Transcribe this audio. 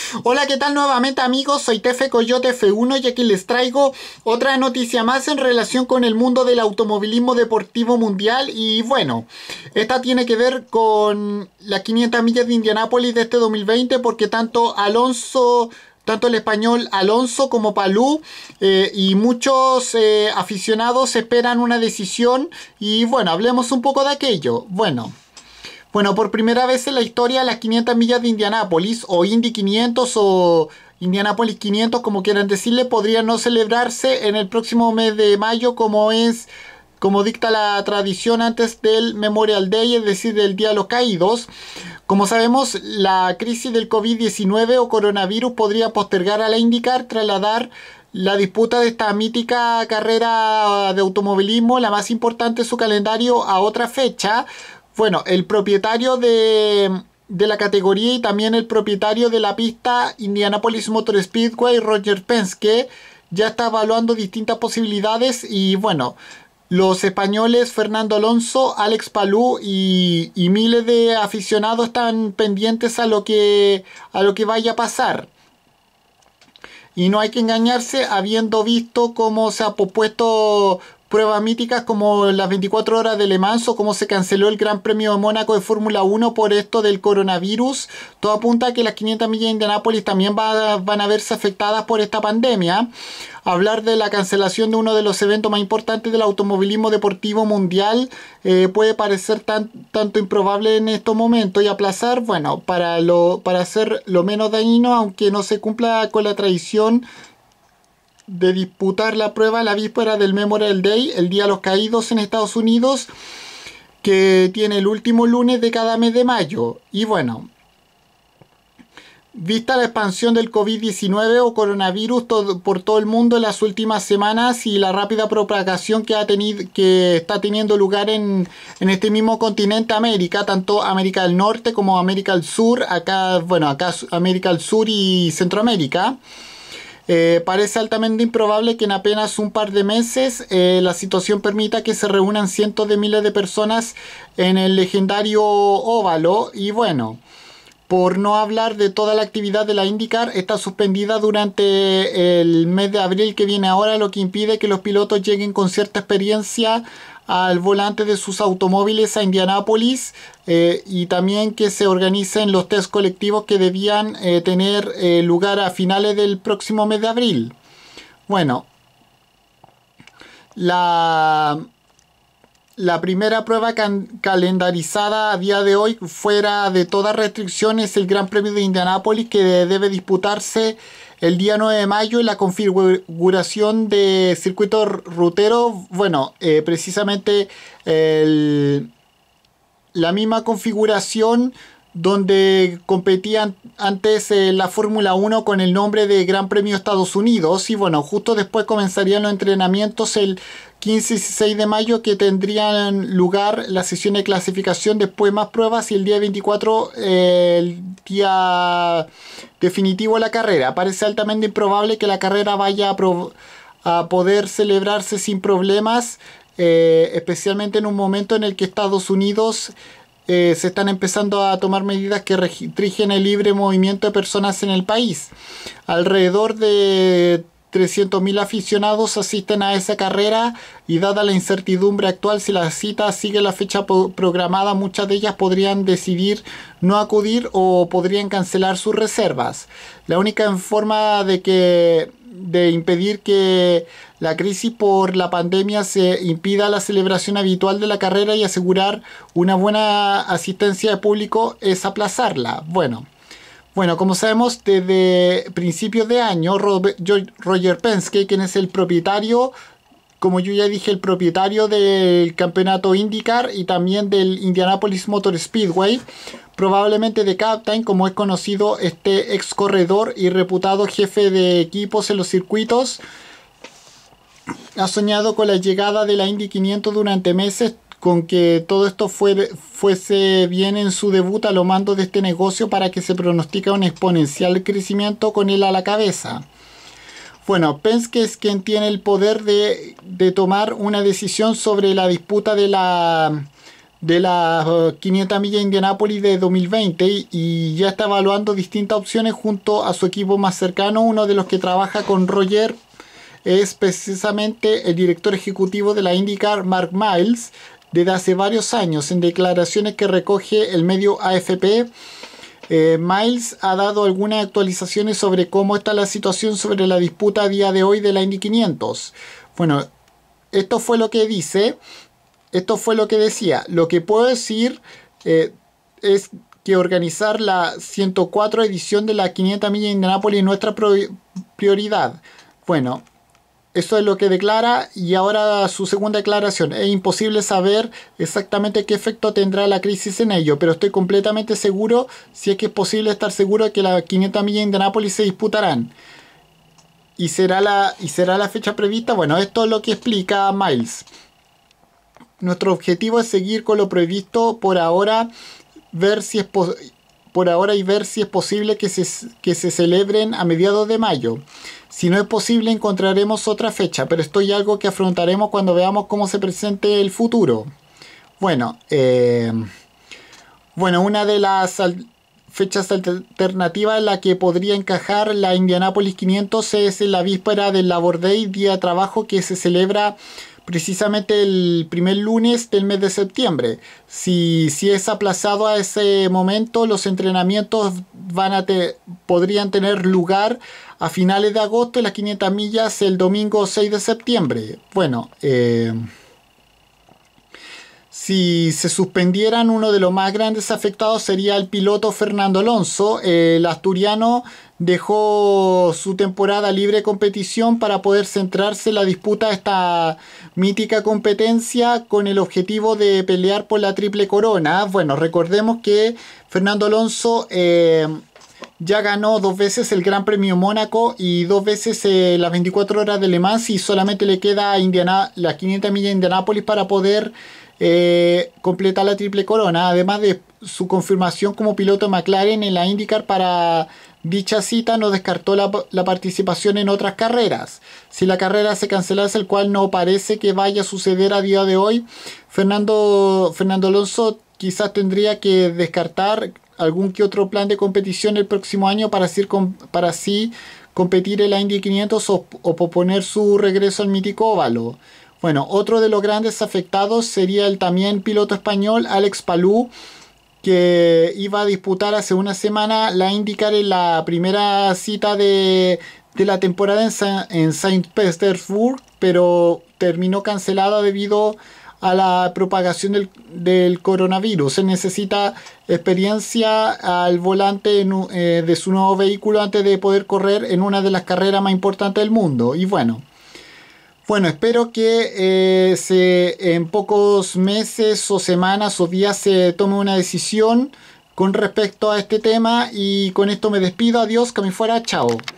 Hola, ¿qué tal nuevamente amigos? Soy Tefe Coyote F1 y aquí les traigo otra noticia más en relación con el mundo del automovilismo deportivo mundial. Y bueno, esta tiene que ver con las 500 millas de Indianápolis de este 2020 porque tanto el español Alonso como Palou y muchos aficionados esperan una decisión. Y bueno, hablemos un poco de aquello. Bueno, por primera vez en la historia, las 500 millas de Indianápolis, o Indy 500 o Indianápolis 500, como quieran decirle, podrían no celebrarse en el próximo mes de mayo, como dicta la tradición antes del Memorial Day, es decir, del Día de los Caídos. Como sabemos, la crisis del COVID-19 o coronavirus podría postergar a la IndyCar, trasladar la disputa de esta mítica carrera de automovilismo, la más importante de su calendario, a otra fecha. Bueno, el propietario de la categoría y también el propietario de la pista Indianapolis Motor Speedway, Roger Penske, ya está evaluando distintas posibilidades. Y bueno, los españoles Fernando Alonso, Alex Palou y miles de aficionados están pendientes a lo que vaya a pasar. Y no hay que engañarse, habiendo visto cómo se ha propuesto pruebas míticas como las 24 horas de Le Mans o cómo se canceló el Gran Premio de Mónaco de Fórmula 1 por esto del coronavirus. Todo apunta a que las 500 millas de Indianápolis también van a verse afectadas por esta pandemia. Hablar de la cancelación de uno de los eventos más importantes del automovilismo deportivo mundial puede parecer tanto improbable en estos momentos, y aplazar, bueno, para hacer lo menos dañino, aunque no se cumpla con la tradición de disputar la prueba la víspera del Memorial Day, el Día de los Caídos en Estados Unidos, que tiene el último lunes de cada mes de mayo. Y bueno, vista la expansión del COVID-19 o coronavirus por todo el mundo en las últimas semanas y la rápida propagación que está teniendo lugar en este mismo continente América, tanto América del Norte como América del Sur, acá América del Sur y Centroamérica. Parece altamente improbable que en apenas un par de meses la situación permita que se reúnan cientos de miles de personas en el legendario óvalo. Y bueno, por no hablar de toda la actividad de la IndyCar, está suspendida durante el mes de abril que viene ahora, lo que impide que los pilotos lleguen con cierta experiencia al volante de sus automóviles a Indianápolis, y también que se organicen los test colectivos que debían tener lugar a finales del próximo mes de abril. Bueno, la primera prueba calendarizada a día de hoy, fuera de toda restricción, es el Gran Premio de Indianápolis, que debe disputarse el día 9 de mayo en la configuración de circuito rutero. Bueno, precisamente la misma configuración donde competían antes la Fórmula 1 con el nombre de Gran Premio Estados Unidos. Y bueno, justo después comenzarían los entrenamientos el 15 y 16 de mayo, que tendrían lugar la sesión de clasificación, después más pruebas, y el día 24 el día definitivo de la carrera. Parece altamente improbable que la carrera vaya a poder celebrarse sin problemas, especialmente en un momento en el que Estados Unidos se están empezando a tomar medidas que restringen el libre movimiento de personas en el país. Alrededor de 300.000 aficionados asisten a esa carrera, y dada la incertidumbre actual, si la cita sigue la fecha programada, muchas de ellas podrían decidir no acudir o podrían cancelar sus reservas. La única forma de impedir que la crisis por la pandemia se impida la celebración habitual de la carrera y asegurar una buena asistencia de público es aplazarla. Bueno, como sabemos, desde principios de año, Roger Penske, quien es el propietario, como yo ya dije, el propietario del campeonato IndyCar y también del Indianapolis Motor Speedway, probablemente de Captain, como es conocido este ex corredor y reputado jefe de equipos en los circuitos, ha soñado con la llegada de la Indy 500 durante meses, con que todo esto fuese bien en su debut a lo mando de este negocio, para que se pronostica un exponencial crecimiento con él a la cabeza. Bueno, Penske es quien tiene el poder de tomar una decisión sobre la disputa de de las 500 millas de Indianápolis de 2020 y ya está evaluando distintas opciones junto a su equipo más cercano. Uno de los que trabaja con Roger es precisamente el director ejecutivo de la IndyCar, Mark Miles, desde hace varios años. En declaraciones que recoge el medio AFP, Miles ha dado algunas actualizaciones sobre cómo está la situación sobre la disputa a día de hoy de la Indy 500. Bueno, esto fue lo que dice. Esto fue lo que decía. Lo que puedo decir es que organizar la 104 edición de la 500 millas de Indianápolis es nuestra prioridad. Bueno, eso es lo que declara. Y ahora su segunda declaración. Es imposible saber exactamente qué efecto tendrá la crisis en ello, pero estoy completamente seguro, si es que es posible estar seguro, de que las 500 millas de Indianápolis se disputarán. ¿Y será la fecha prevista? Bueno, esto es lo que explica Miles. Nuestro objetivo es seguir con lo previsto por ahora, ver si es posible que se celebren a mediados de mayo. Si no es posible, encontraremos otra fecha, pero esto es algo que afrontaremos cuando veamos cómo se presente el futuro. Bueno, una de las fechas alternativas en la que podría encajar la Indianapolis 500 es en la víspera del Labor Day, día de trabajo que se celebra precisamente el primer lunes del mes de septiembre. Si es aplazado a ese momento, los entrenamientos podrían tener lugar a finales de agosto y las 500 millas el domingo 6 de septiembre. Bueno, si se suspendieran, uno de los más grandes afectados sería el piloto Fernando Alonso. El asturiano dejó su temporada libre de competición para poder centrarse en la disputa de esta mítica competencia con el objetivo de pelear por la triple corona. Bueno, recordemos que Fernando Alonso ya ganó 2 veces el Gran Premio Mónaco y 2 veces las 24 horas de Le Mans, y solamente le queda las 500 millas de Indianápolis para poder completar la triple corona, además de su confirmación como piloto de McLaren en la IndyCar. Para dicha cita no descartó la participación en otras carreras. Si la carrera se cancelase, el cual no parece que vaya a suceder a día de hoy, Fernando Alonso quizás tendría que descartar algún que otro plan de competición el próximo año para así competir en la Indy 500 o posponer su regreso al mítico óvalo. Bueno, otro de los grandes afectados sería el también piloto español Alex Palou, que iba a disputar hace una semana la IndyCar en la primera cita de la temporada en Saint Petersburg, pero terminó cancelada debido a la propagación del coronavirus. Se necesita experiencia al volante de su nuevo vehículo antes de poder correr en una de las carreras más importantes del mundo. Y bueno, espero que en pocos meses o semanas o días se tome una decisión con respecto a este tema. Y con esto me despido. Adiós, que me fuera. Chao.